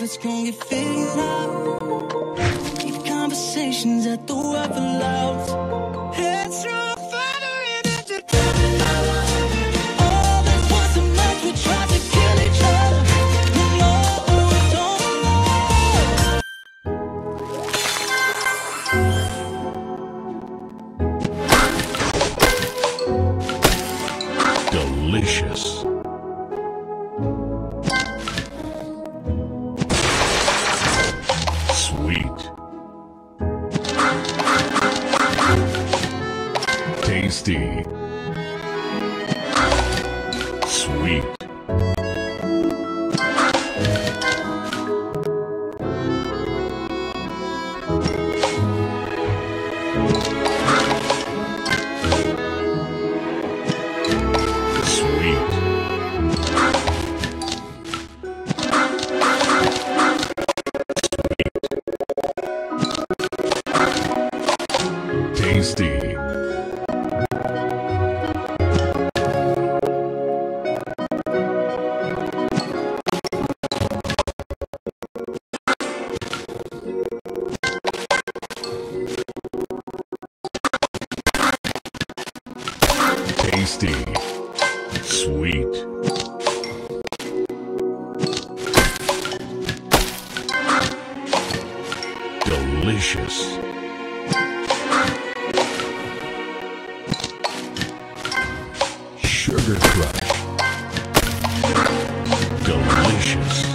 it's gonna get figured out. Deep conversations that the world allows. Heads through fire and into all that was so much we tried to kill each other. No, Delicious. Sweet. Tasty. Sweet. Sweet. Tasty. Tasty. Sweet. Delicious. Sugar Crush. Delicious.